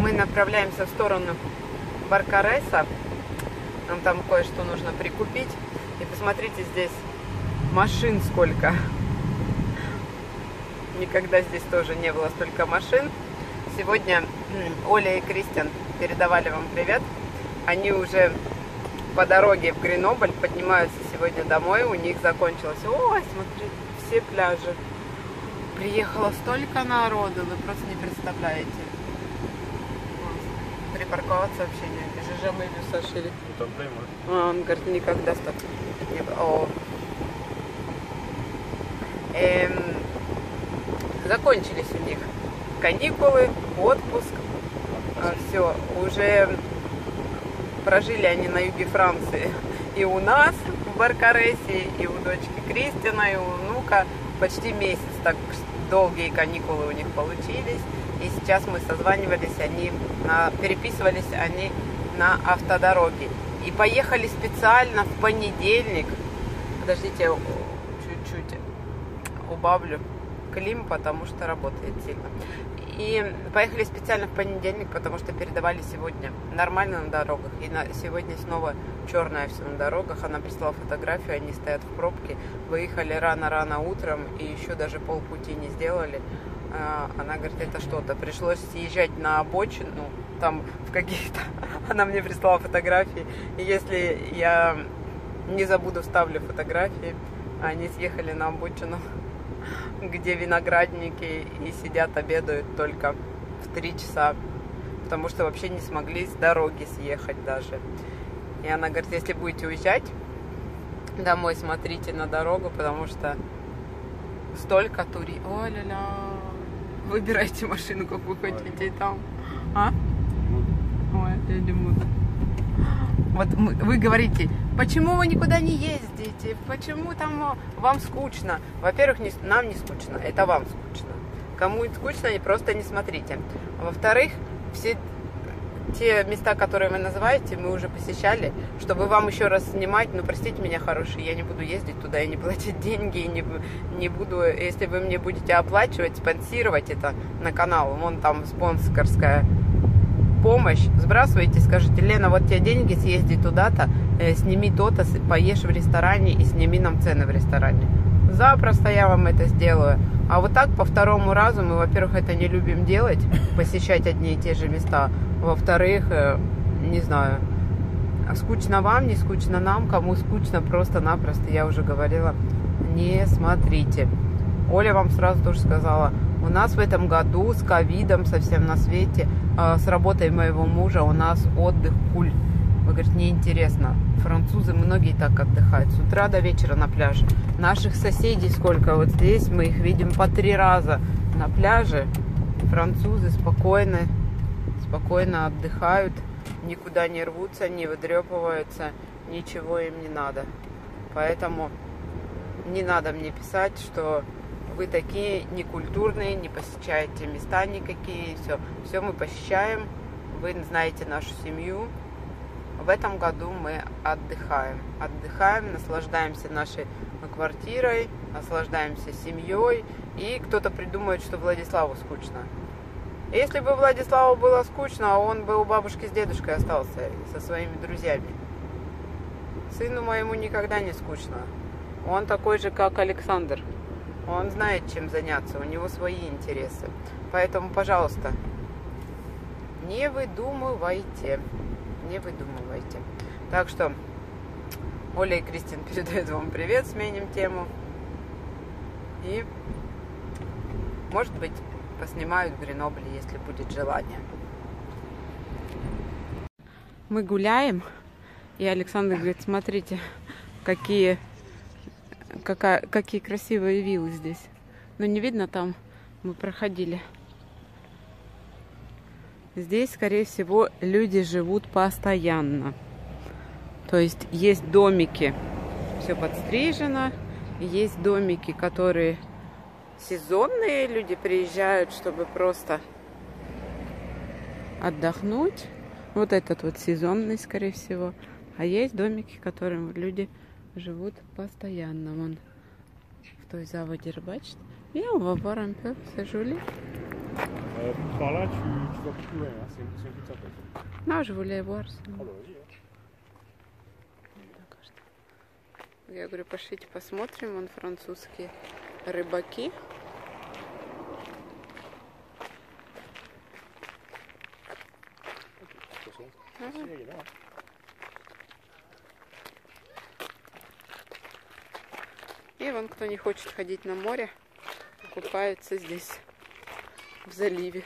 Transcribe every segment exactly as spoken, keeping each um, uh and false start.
мы направляемся в сторону Баркареса. Нам там кое-что нужно прикупить. И посмотрите, здесь машин сколько. Никогда здесь тоже не было столько машин. Сегодня Оля и Кристиан передавали вам привет. Они уже по дороге в Гренобль поднимаются сегодня домой. У них закончилось. Ой, смотрите, все пляжи. Приехало столько народу, вы просто не представляете. Припарковаться вообще не жижа мы сошили. А, он говорит, никогда столько не было. О. Эм, закончились у них каникулы, отпуск. А, все, уже прожили они на юге Франции. И у нас в Баркаресе, и у дочки Кристина, и у внука почти месяц. Так долгие каникулы у них получились. И сейчас мы созванивались, они на, переписывались они на автодороге. И поехали специально в понедельник. Подождите, чуть-чуть убавлю клим, потому что работает сильно. И поехали специально в понедельник, потому что передавали сегодня нормально на дорогах. И на, сегодня снова черное все на дорогах. Она прислала фотографию, они стоят в пробке. Выехали рано-рано утром и еще даже полпути не сделали. Она говорит, это что-то. Пришлось съезжать на обочину, там в каких-то... Она мне прислала фотографии. И если я не забуду, вставлю фотографии. Они съехали на обочину, где виноградники, и сидят, обедают только в три часа. Потому что вообще не смогли с дороги съехать даже. И она говорит, если будете уезжать домой, смотрите на дорогу, потому что столько тури... Ой-ля-ля... Выбирайте машину, как вы хотите, и там. А? Ой, я не буду. Вот вы говорите, почему вы никуда не ездите? Почему там вам скучно? Во-первых, не, нам не скучно, это вам скучно. Кому скучно, просто не смотрите. Во-вторых, все те места, которые вы называете, мы уже посещали. Чтобы вам еще раз снимать, ну, простите меня, хорошие, я не буду ездить туда и не платить деньги, и не, не буду, если вы мне будете оплачивать, спонсировать это на канал, вон там спонсорская помощь, сбрасывайте, скажите, Лена, вот тебе деньги, съезди туда-то, э, сними то-то, поешь в ресторане и сними нам цены в ресторане. Запросто я вам это сделаю. А вот так по второму разу мы, во-первых, это не любим делать, посещать одни и те же места. Во-вторых, не знаю, скучно вам, не скучно нам, кому скучно, просто-напросто, я уже говорила, не смотрите. Оля вам сразу тоже сказала, у нас в этом году с ковидом совсем на свете, с работой моего мужа у нас отдых куль. Вы говорите, неинтересно. Французы многие так отдыхают с утра до вечера на пляже. Наших соседей сколько, вот здесь мы их видим по три раза на пляже. Французы спокойно. Спокойно отдыхают, никуда не рвутся, не выдрепываются, ничего им не надо. Поэтому не надо мне писать, что вы такие некультурные, не посещаете места никакие. Все, все мы посещаем, вы знаете нашу семью. В этом году мы отдыхаем. Отдыхаем, наслаждаемся нашей квартирой, наслаждаемся семьей. И кто-то придумает, что Владиславу скучно. Если бы Владиславу было скучно, он бы у бабушки с дедушкой остался со своими друзьями. Сыну моему никогда не скучно. Он такой же, как Александр. Он знает, чем заняться, у него свои интересы. Поэтому, пожалуйста, не выдумывайте. Не выдумывайте. Так что Оля и Кристин передают вам привет, сменим тему. И, может быть, поснимают в Гренобле, если будет желание. Мы гуляем, и Александр говорит, смотрите, какие, какая, какие красивые виллы здесь. Но не видно там, мы проходили. Здесь, скорее всего, люди живут постоянно. То есть есть домики, все подстрижено, есть домики, которые... Сезонные люди приезжают, чтобы просто отдохнуть. Вот этот вот сезонный, скорее всего. А есть домики, в которых люди живут постоянно. Вон в той заводе рыбачат. Et on va voir un peu ce joli. Euh, par là, tu, vois beaucoup plus loin, hein. C'est une, une pizza en fait. Non, je voulais voir. Ah bah vas-y. Hein. Я говорю, пошлите посмотрим, вон французские рыбаки. Ага. И вон, кто не хочет ходить на море, купаются здесь, в заливе.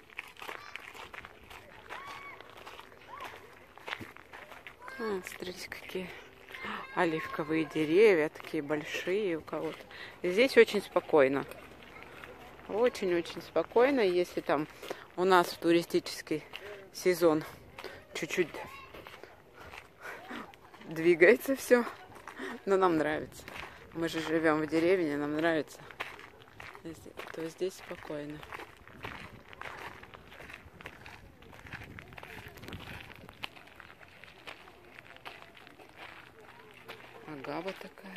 А, смотрите, какие оливковые деревья, такие большие у кого-то. Здесь очень спокойно. Очень-очень спокойно. Если там у нас в туристический сезон чуть-чуть двигается все, но нам нравится. Мы же живем в деревне, нам нравится. То здесь спокойно. Агава такая.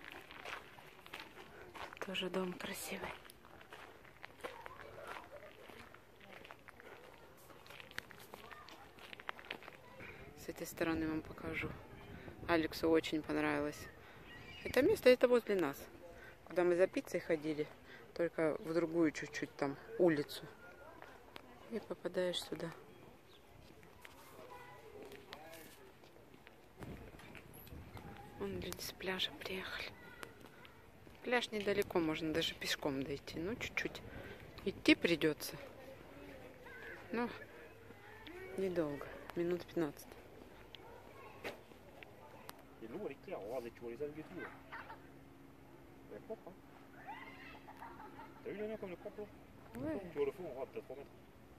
Тоже дом красивый. С этой стороны вам покажу. Алексу очень понравилось. Это место, это возле нас. Куда мы за пиццей ходили, только в другую чуть-чуть там улицу. И попадаешь сюда. Вон люди с пляжа приехали. Пляж недалеко, можно даже пешком дойти. Ну, чуть-чуть. Идти придется. Ну, недолго. Минут пятнадцать. L'eau elle est claire, regarde, tu vois les algues et tout. Elle est propre, hein. T'as vu Lionel comme elle est propre? Ouais. Tu vois le fond, regarde, t'as trois mètres.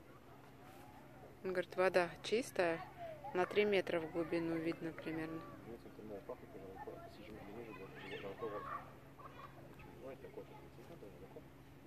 Он говорит, вода чистая, на три метра в глубину видно примерно. Нет, c'est tellement opaque que j'arrive pas. Si je me mets, je j'arrive pas à voir. Tu vois, t'as quoi? C'est ça, d'accord?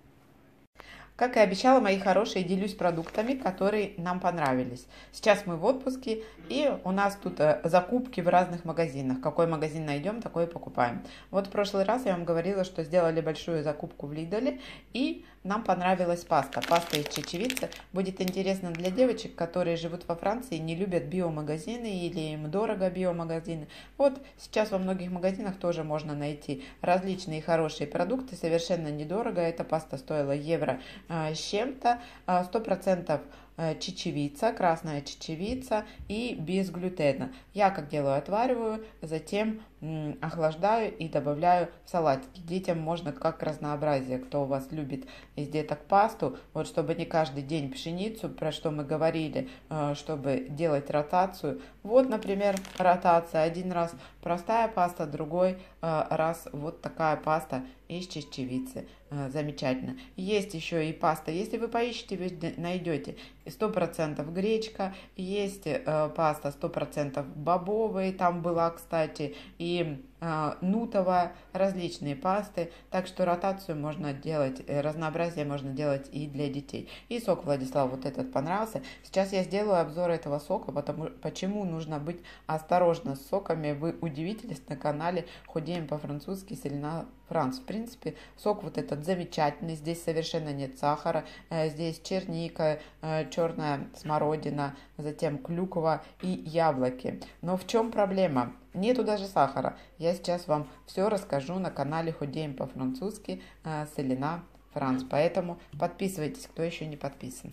Как и обещала, мои хорошие, делюсь продуктами, которые нам понравились. Сейчас мы в отпуске, и у нас тут закупки в разных магазинах. Какой магазин найдем, такой и покупаем. Вот в прошлый раз я вам говорила, что сделали большую закупку в Lidl, и нам понравилась паста. Паста из чечевицы. Будет интересно для девочек, которые живут во Франции и не любят биомагазины или им дорого биомагазины. Вот сейчас во многих магазинах тоже можно найти различные хорошие продукты, совершенно недорого. Эта паста стоила евро с чем-то, сто процентов чечевица, красная чечевица и без глютена. Я как делаю, отвариваю, затем м, охлаждаю и добавляю в салатики. Детям можно как разнообразие, кто у вас любит из деток пасту, вот чтобы не каждый день пшеницу, про что мы говорили, чтобы делать ротацию. Вот, например, ротация. Один раз простая паста, другой раз вот такая паста из чечевицы. Замечательно. Есть еще и паста. Если вы поищете, вы найдете сто процентов гречка, есть э, паста сто процентов бобовая, там была, кстати, и э, нутовая, различные пасты. Так что ротацию можно делать, э, разнообразие можно делать и для детей. И сок Владислав вот этот понравился. Сейчас я сделаю обзор этого сока, потому почему нужно быть осторожно с соками. Вы удивитесь, на канале Худеем по-французски Селена Франц. В принципе, сок вот этот замечательный. Здесь совершенно нет сахара. Здесь черника, черная смородина, затем клюква и яблоки. Но в чем проблема? Нету даже сахара. Я сейчас вам все расскажу на канале Худеем по-французски Селена Франц. Поэтому подписывайтесь, кто еще не подписан.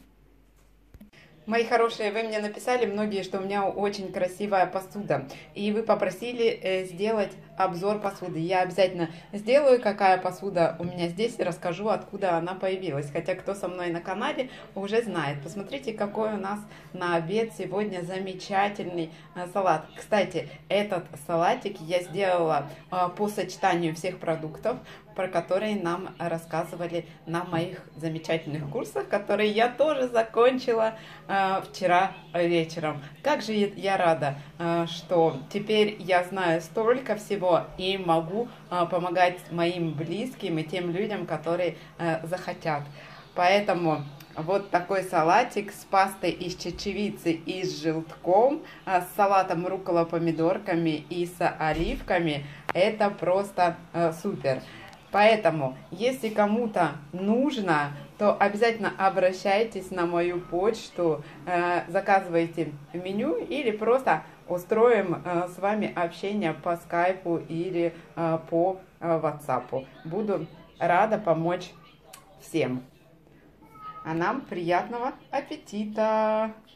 Мои хорошие, вы мне написали многие, что у меня очень красивая посуда, и вы попросили э, сделать обзор посуды. Я обязательно сделаю, какая посуда у меня здесь, и расскажу, откуда она появилась. Хотя кто со мной на канале, уже знает. Посмотрите, какой у нас на обед сегодня замечательный э, салат. Кстати, этот салатик я сделала э, по сочетанию всех продуктов, про которые нам рассказывали на моих замечательных курсах, которые я тоже закончила э, вчера вечером. Как же я рада, э, что теперь я знаю столько всего и могу э, помогать моим близким и тем людям, которые э, захотят. Поэтому вот такой салатик с пастой из чечевицы и с желтком, э, с салатом руккола-помидорками и с оливками. Это просто э, супер. Поэтому, если кому-то нужно то обязательно обращайтесь на мою почту, э, заказывайте меню или просто устроим э, с вами общение по скайпу или э, по э, ватсапу. Буду рада помочь всем. А нам приятного аппетита!